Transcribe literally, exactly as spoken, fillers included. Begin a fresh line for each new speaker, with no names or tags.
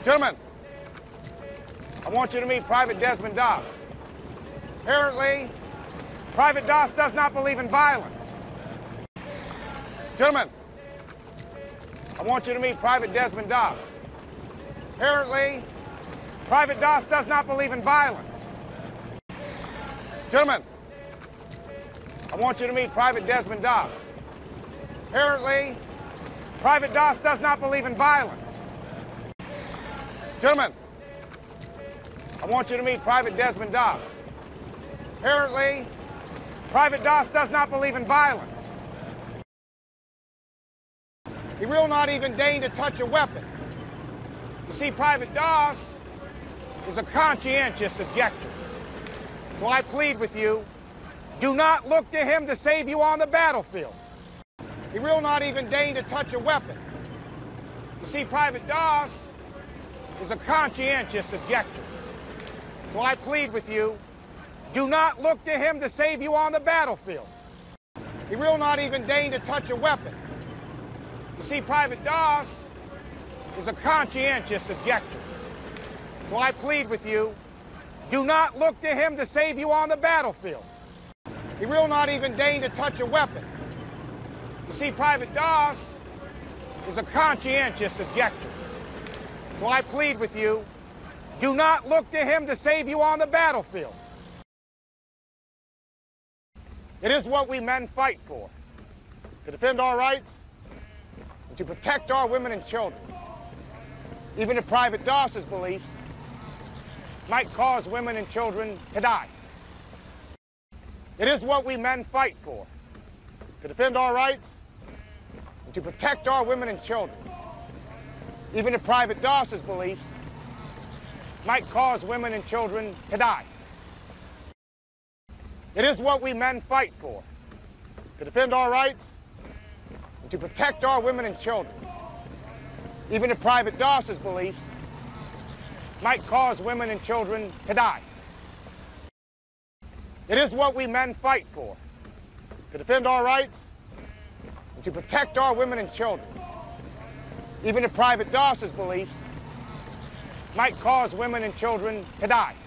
Gentlemen, I want you to meet Private Desmond Doss. Apparently, Private Doss does not believe in violence. Gentlemen, I want you to meet Private Desmond Doss. Apparently, Private Doss does not believe in violence. Gentlemen, I want you to meet Private Desmond Doss. Apparently, Private Doss does not believe in violence. Gentlemen, I want you to meet Private Desmond Doss. Apparently, Private Doss does not believe in violence. He will not even deign to touch a weapon. You see, Private Doss is a conscientious objector. So I plead with you, do not look to him to save you on the battlefield. He will not even deign to touch a weapon. You see, Private Doss is a conscientious objector. So I plead with you, do not look to him to save you on the battlefield. He will not even deign to touch a weapon. You see, Private Doss is a conscientious objector. So I plead with you, do not look to him to save you on the battlefield. He will not even deign to touch a weapon. You see, Private Doss is a conscientious objector. So I plead with you, do not look to him to save you on the battlefield. It is what we men fight for, to defend our rights and to protect our women and children. Even if Private Doss's beliefs might cause women and children to die. It is what we men fight for, to defend our rights and to protect our women and children. Even if Private Doss's beliefs might cause women and children to die. It is what we men fight for, to defend our rights and to protect our women and children. Even if Private Doss's beliefs might cause women and children to die. It is what we men fight for, to defend our rights and to protect our women and children. Even if Private Doss's beliefs might cause women and children to die.